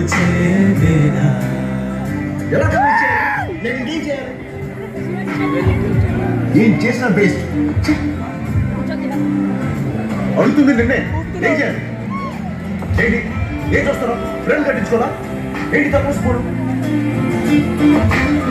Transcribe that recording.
చేవేనా ఎలా ఏం చేసిన బేస్ట్ అడుగుతుంది నిన్నే ఏం చేయాలి ఏంటి ఏం చూస్తారా ఫ్రెండ్ కట్టించుకోరా ఏంటి తప్పసుకోవడం